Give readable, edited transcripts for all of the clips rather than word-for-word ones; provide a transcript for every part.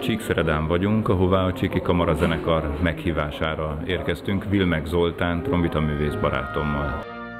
Csíkszeredán vagyunk, ahová a Csíki Kamarazenekar meghívására érkeztünk Vilmek Zoltán trombitaművész barátommal.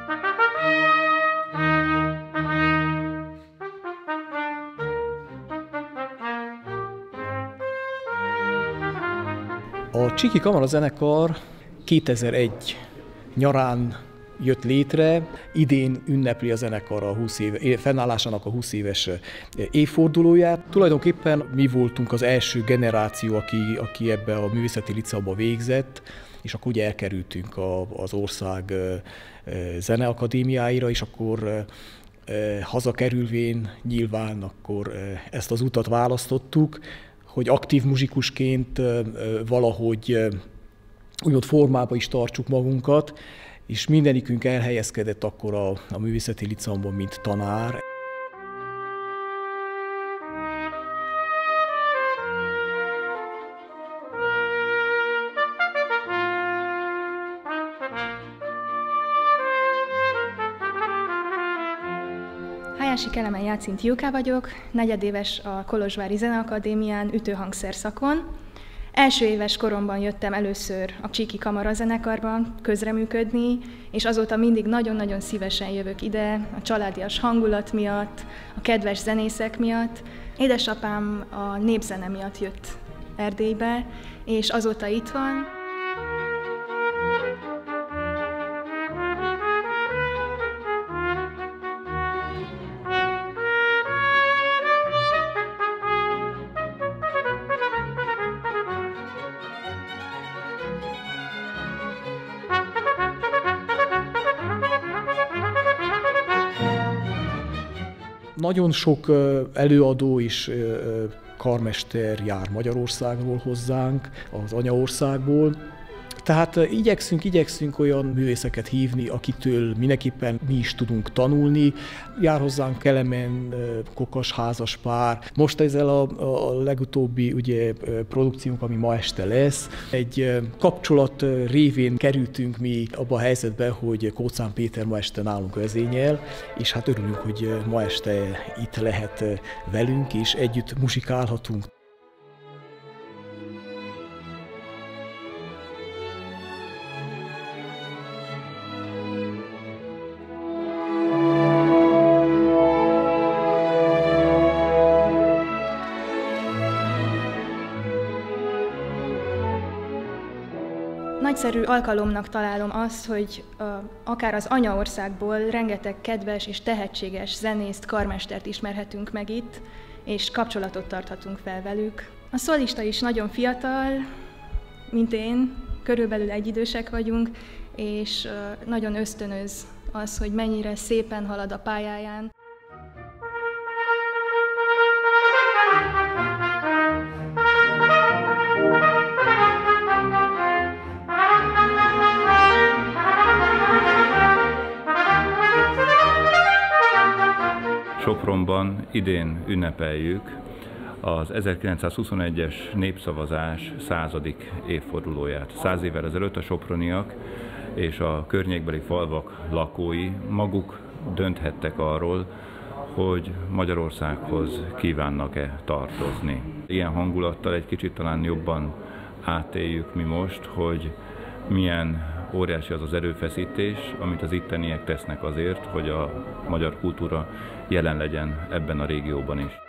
A Csíki Kamarazenekar 2001 nyarán jött létre, idén ünnepli a zenekar a fennállásának a 20 éves évfordulóját. Tulajdonképpen mi voltunk az első generáció, aki ebbe a művészeti liceumba végzett, és akkor ugye elkerültünk az ország zeneakadémiáira, és akkor hazakerülvén nyilván akkor ezt az utat választottuk, hogy aktív muzsikusként valahogy úgymond formába is tartsuk magunkat, és mindenikünk elhelyezkedett akkor a művészeti liceumban, mint tanár. Hájási Kelemen Jácint Júká vagyok, negyedéves a Kolozsvári Zeneakadémián ütőhangszerszakon. Első éves koromban jöttem először a Csíki Kamarazenekarban közreműködni, és azóta mindig nagyon-nagyon szívesen jövök ide a családias hangulat miatt, a kedves zenészek miatt. Édesapám a népzene miatt jött Erdélybe, és azóta itt van. Nagyon sok előadó és karmester jár Magyarországról hozzánk, az anyaországból. Tehát igyekszünk olyan művészeket hívni, akitől mindenképpen mi is tudunk tanulni. Jár hozzánk Kelemen, Kokas házaspár. Most ezzel a legutóbbi ugye, produkciónk, ami ma este lesz, egy kapcsolat révén kerültünk mi abba a helyzetbe, hogy Kóczán Péter ma este nálunk vezényel, és hát örülünk, hogy ma este itt lehet velünk, és együtt muzsikálhatunk. Nagyszerű alkalomnak találom azt, hogy akár az anyaországból rengeteg kedves és tehetséges zenészt, karmestert ismerhetünk meg itt, és kapcsolatot tarthatunk fel velük. A szólista is nagyon fiatal, mint én, körülbelül egyidősek vagyunk, és nagyon ösztönöz az, hogy mennyire szépen halad a pályáján. Sopronban idén ünnepeljük az 1921-es népszavazás 100. évfordulóját. 100 évvel ezelőtt a soproniak és a környékbeli falvak lakói maguk dönthettek arról, hogy Magyarországhoz kívánnak-e tartozni. Ilyen hangulattal egy kicsit talán jobban átéljük mi most, hogy milyen óriási az az erőfeszítés, amit az itteniek tesznek azért, hogy a magyar kultúra jelen legyen ebben a régióban is.